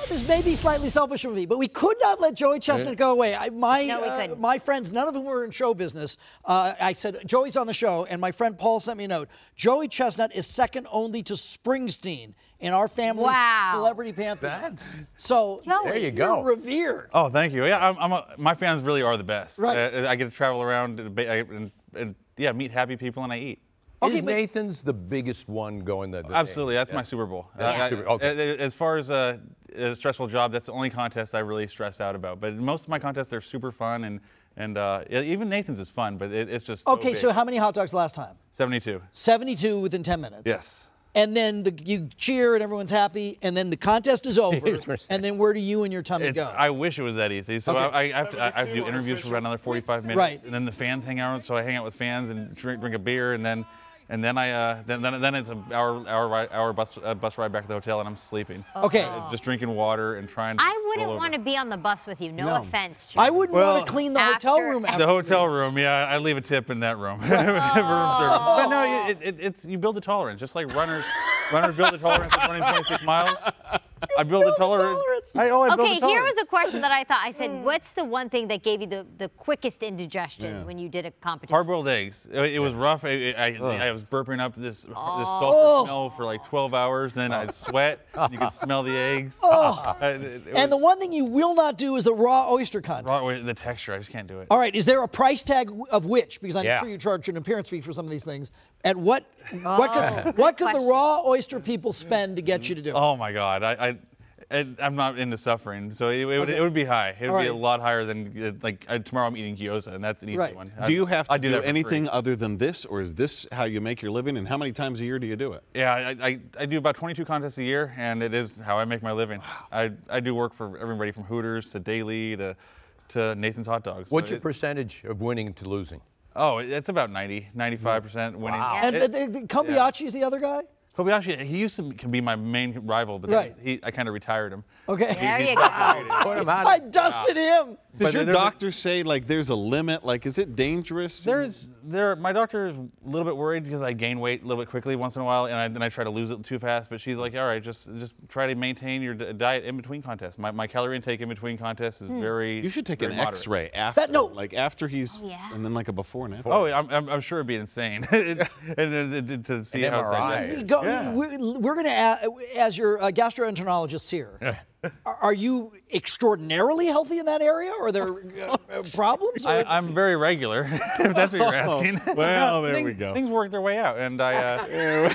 this may be slightly selfish of me, but we could not let Joey Chestnut go away. My friends, none of them were in show business. I said, Joey's on the show, and my friend Paul sent me a note. Joey Chestnut is second only to Springsteen in our family's celebrity pantheon. So there you go. You're revered. Oh, thank you. Yeah, my fans really are the best. Right. I get to travel around and meet happy people, and I eat. Okay, is Nathan's the biggest one going the Absolutely, that's my Super Bowl. As far as a stressful job, that's the only contest I really stress out about. But most of my contests are super fun, and even Nathan's is fun, but it's just okay. So how many hot dogs last time? 72. 72 within 10 minutes. Yes. And then you cheer and everyone's happy, and then the contest is over, and then where do you and your tummy go? I wish it was that easy. So I have to do interviews for about another 45 minutes, right. And then the fans hang out. So I hang out with fans and drink a beer, and then it's an hour bus ride back to the hotel, and I'm sleeping. Okay. Just drinking water and trying to. I wouldn't want to be on the bus with you. No offense, Jim. I wouldn't want to clean the hotel room after. The hotel room, yeah, I leave a tip in that room. Room service. But no, it's you build a tolerance, just like runners. Runners build a tolerance of running 26 miles. I build a tolerance. Okay, here was a question that I thought. I said, what's the one thing that gave you the quickest indigestion when you did a competition? Hard-boiled eggs. It was rough. I was burping up this sulfur smell for like 12 hours. Then I'd sweat. You could smell the eggs. And the one thing you will not do is the raw oyster contest. The texture, I just can't do it. All right, is there a price tag of which? Because I'm sure you charge an appearance fee for some of these things. At what could the raw oyster people spend to get you to do it? Oh my God, I'm not into suffering, so it would be high. It would be a lot higher than tomorrow I'm eating gyoza, and that's an easy one. Do you have to do anything other than this, or is this how you make your living? And how many times a year do you do it? Yeah, I do about 22 contests a year, and it is how I make my living. Wow. I do work for everybody from Hooters to Daily to Nathan's Hot Dogs. What's your percentage of winning to losing? Oh, it's about 95% winning. Wow. And Kobayashi is the other guy? Kobayashi, he used to be my main rival, but I kind of retired him. Okay. There you go. Put him out. I dusted him. Does your doctor say, like, there's a limit? Like, is it dangerous? My doctor is a little bit worried because I gain weight a little bit quickly once in a while, and then I try to lose it too fast. But she's like, all right, just try to maintain your diet in between contests. My calorie intake in between contests is very. You should take an moderate. X-ray after, like after he's, and then like a before and after. Oh, I'm sure it'd be insane, and to see how it's We're going to, as your gastroenterologists here, are you extraordinarily healthy in that area? Or are there problems? I'm very regular, if that's what you're asking. Well, there we go. Things work their way out, and let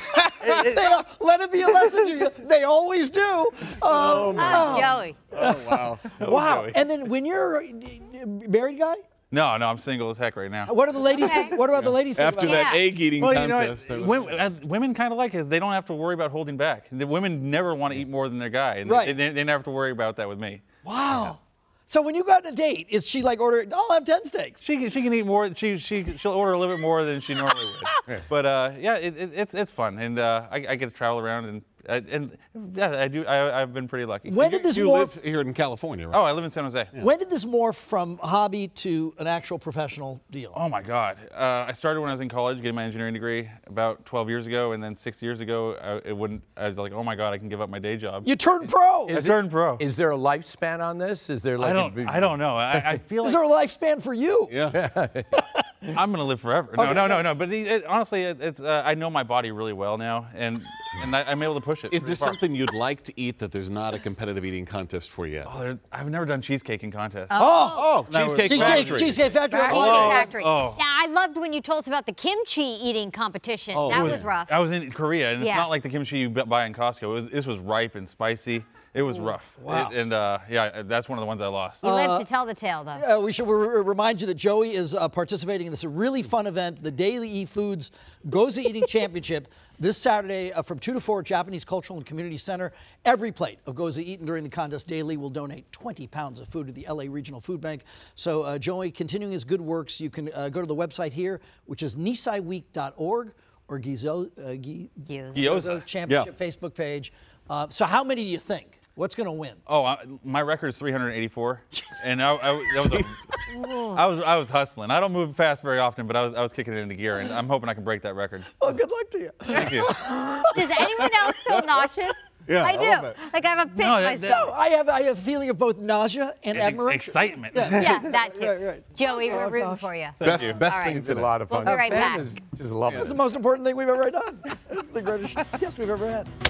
it be a lesson to you. They always do. Joey. Oh, wow. Wow. And then when you're a married guy? No, I'm single as heck right now. What are the ladies think? What about the ladies think After that egg eating contest? Women kind of like it because they don't have to worry about holding back. The women never want to eat more than their guy, and they never have to worry about that with me. Wow. Yeah. So when you go on a date, is she like ordering, I'll have 10 steaks? She can eat more. She'll order a little bit more than she normally would. But yeah, it's fun, and I get to travel around and yeah, I do. I've been pretty lucky. When did this you live here in California, right? Oh, I live in San Jose. Yeah. When did this morph from hobby to an actual professional deal? Oh my God! I started when I was in college, getting my engineering degree about 12 years ago, and then 6 years ago, I was like, oh my God, I can give up my day job. You turned pro. I turned pro. Is there a lifespan on this? Is there like I don't know. I feel like. Is there a lifespan for you? Yeah. I'm gonna live forever. No. But honestly, I know my body really well now, and I'm able to push it. Is there something you'd like to eat that there's not a competitive eating contest for yet? Oh, I've never done cheesecaking contests. Cheesecake Factory. Cheesecake Factory. Factory. Yeah, I loved when you told us about the kimchi eating competition. That was rough. I was in Korea, and it's not like the kimchi you buy in Costco. This was ripe and spicy. It was rough. Wow. Yeah, that's one of the ones I lost. You lived to tell the tale, though. We should remind you that Joey is participating in this really fun event, the Daily E Foods Goza Eating Championship, this Saturday from 2 to 4 Japanese Cultural and Community Center. Every plate of Goza eaten during the contest daily will donate 20 pounds of food to the LA Regional Food Bank. So Joey, continuing his good works, you can go to the website here, which is nisaiweek.org or Gyoza Championship Facebook page. So how many do you think? What's going to win? Oh, my record is 384, and I was hustling. I don't move fast very often, but I was kicking it into gear, and I'm hoping I can break that record. Well, good luck to you. Thank you. Does anyone else feel nauseous? Yeah, I love do. it. Like I have a pit No, myself. that- No, I have a feeling of both nausea and admiration. Excitement. Yeah, that too. Right. Joey, we're rooting gosh. for you. Best All thing right. It's a today. lot of fun. We'll be right Sam back. is just lovely. It's the most important thing we've ever done. It's the greatest guest we've ever had.